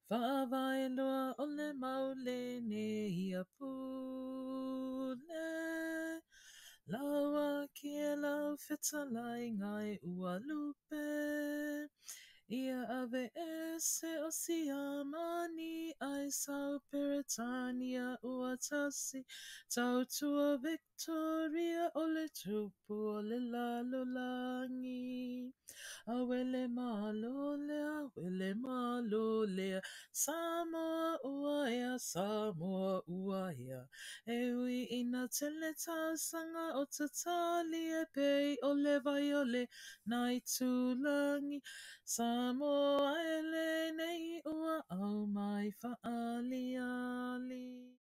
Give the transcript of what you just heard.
Whaawai loa ole maule ne ia pule. Laua kia lau whitalai ngai ua lupe. Ia ave ese o siamani ai sau Peretania ua tasi. Tautua Victoria ole tupu ole lalolangi. Awele malolea, Samoa uaia, Samoa uaia. Ewi ina tele sanga o tatali e pei ole vai ole nai tulangi. Samoa ele nei ua au mai faali ali.